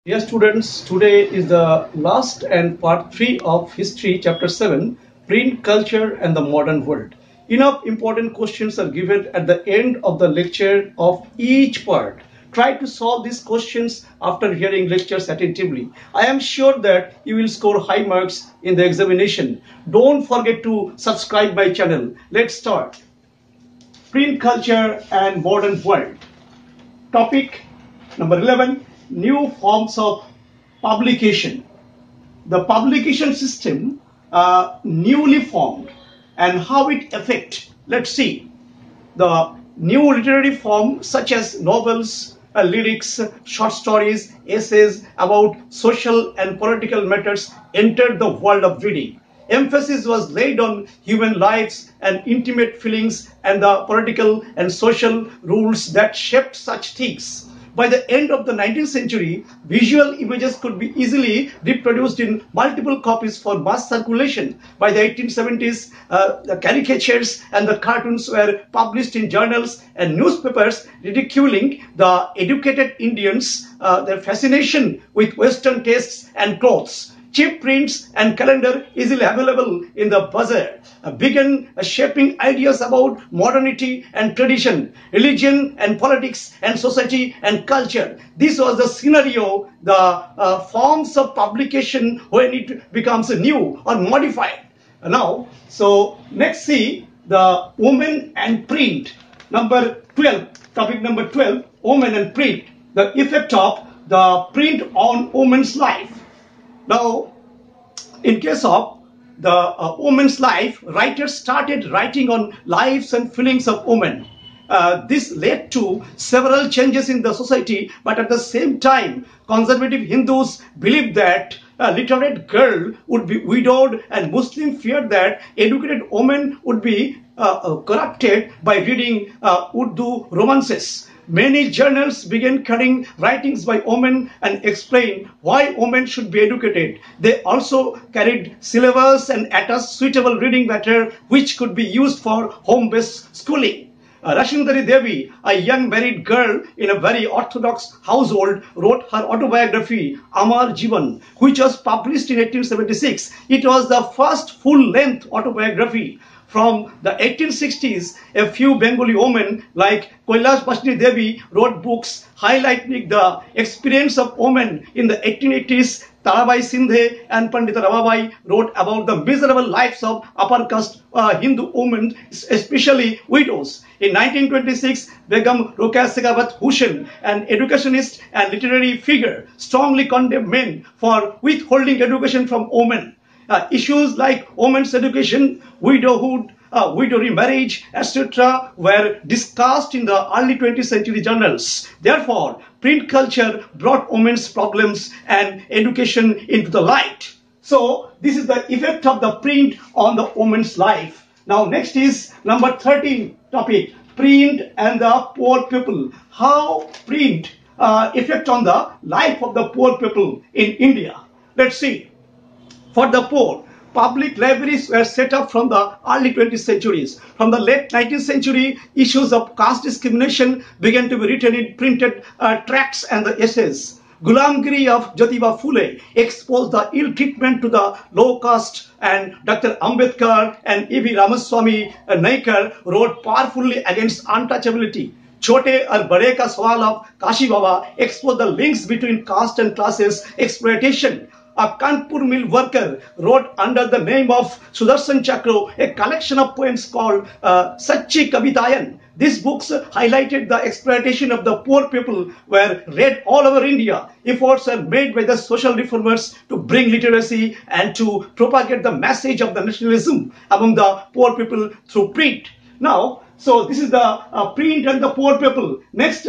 Dear students, today is the last and part 3 of History, Chapter 7, Print Culture and the Modern World. Enough important questions are given at the end of the lecture of each part. Try to solve these questions after hearing lectures attentively. I am sure that you will score high marks in the examination. Don't forget to subscribe my channel. Let's start. Print Culture and Modern World. Topic number 11, new forms of publication. The publication system newly formed and how it affect. Let's see. The new literary form such as novels, lyrics, short stories, essays about social and political matters entered the world of reading. Emphasis was laid on human lives and intimate feelings and the political and social rules that shaped such things. By the end of the 19th century, visual images could be easily reproduced in multiple copies for mass circulation. By the 1870s, the caricatures and the cartoons were published in journals and newspapers ridiculing the educated Indians, their fascination with Western tastes and clothes. Cheap prints and calendar easily available in the bazaar began shaping ideas about modernity and tradition, religion and politics and society and culture. This was the scenario, the forms of publication when it becomes new or modified. Now, so let's see the women and print. Number 12, topic number 12, women and print, the effect of the print on women's life. Now, in case of the woman's life, writers started writing on lives and feelings of women. This led to several changes in the society, but at the same time, conservative Hindus believed that a literate girl would be widowed, and Muslims feared that educated women would be corrupted by reading Urdu romances. Many journals began carrying writings by women and explained why women should be educated. They also carried syllabus and attached suitable reading matter which could be used for home-based schooling. Rashindari Devi, a young married girl in a very orthodox household, wrote her autobiography, Amar Jivan, which was published in 1876. It was the first full-length autobiography. From the 1860s, a few Bengali women like Kailash Basni Devi wrote books highlighting the experience of women. In the 1880s, Tarabai Sindhe and Pandita Ramabai wrote about the miserable lives of upper caste Hindu women, especially widows. In 1926, Begum Rokeya Sekhavat Hussain, an educationist and literary figure, strongly condemned men for withholding education from women. Issues like women's education, widowhood, widow remarriage, etc. were discussed in the early 20th century journals. Therefore, print culture brought women's problems and education into the light. So, this is the effect of the print on the woman's life. Now, next is number 13 topic, print and the poor people. How print effect on the life of the poor people in India. Let's see. For the poor, public libraries were set up from the early 20th centuries. From the late 19th century, issues of caste discrimination began to be written in printed tracts and the essays. Gulamgiri of Jyotiba Phule exposed the ill treatment to the low caste, and Dr. Ambedkar and E.V. Ramaswamy Naikar wrote powerfully against untouchability. Chote or Bade Ka Sawal of Kashi Baba exposed the links between caste and classes exploitation. A Kanpur mill worker wrote under the name of Sudarshan Chakra a collection of poems called Sachi Kavitayan. These books highlighted the exploitation of the poor people, were read all over India. Efforts were made by the social reformers to bring literacy and to propagate the message of the nationalism among the poor people through print. Now, so this is the print and the poor people. Next,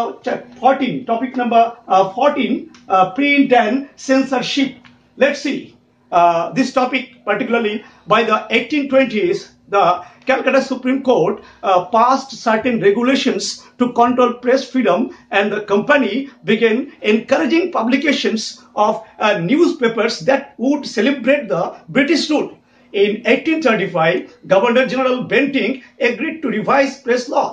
14, topic number 14, print and censorship. Let's see this topic particularly. By the 1820s, the Calcutta Supreme Court passed certain regulations to control press freedom, and the company began encouraging publications of newspapers that would celebrate the British rule. In 1835, Governor General Bentinck agreed to revise press laws.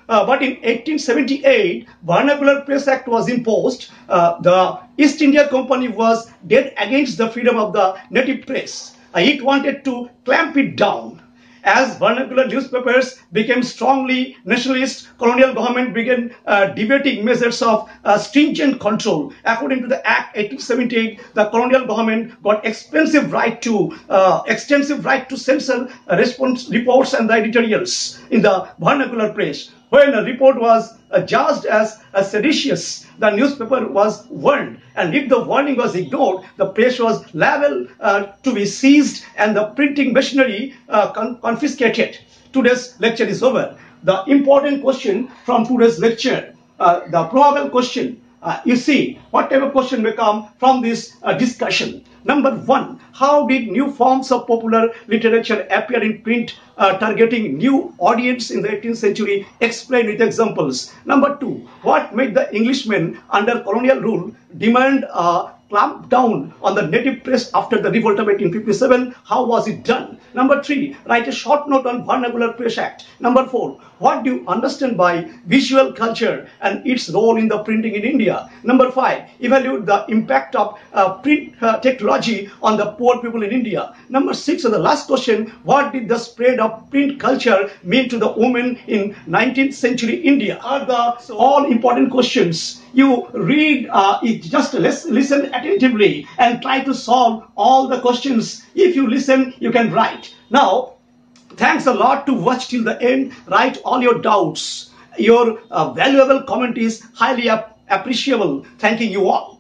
But in 1878, Vernacular Press Act was imposed. The East India Company was dead against the freedom of the native press. It wanted to clamp it down. As vernacular newspapers became strongly nationalist, colonial government began debating measures of stringent control. According to the Act 1878, the colonial government got extensive right to censor response reports and the editorials in the vernacular press. When a report was judged as seditious, the newspaper was warned, and if the warning was ignored, the press was liable to be seized and the printing machinery confiscated. Today's lecture is over. The important question from today's lecture, the probable question, you see what type of question may come from this discussion. Number one, how did new forms of popular literature appear in print targeting new audience in the 18th century? Explain with examples. Number two, what made the Englishmen under colonial rule demand clamp down on the native press after the revolt of 1857? How was it done? Number three, write a short note on Vernacular Press Act. Number four, what do you understand by visual culture and its role in the printing in India? Number five, evaluate the impact of print technology on the poor people in India. Number six, and the last question, what did the spread of print culture mean to the women in 19th century India? Are the all important questions. You read, just listen attentively and try to solve all the questions. If you listen, you can write. Now, thanks a lot to watch till the end. Write all your doubts. Your valuable comment is highly appreciable. Thanking you all.